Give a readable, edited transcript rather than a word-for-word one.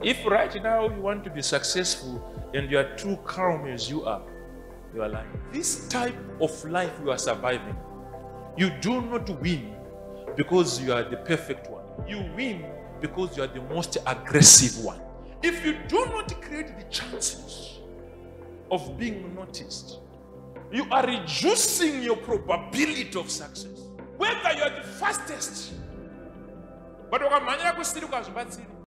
If right now you want to be successful and you are too calm as you are lying. This type of life you are surviving, you do not win because you are the perfect one. You win because you are the most aggressive one. If you do not create the chances of being noticed, you are reducing your probability of success. Whether you are the fastest, but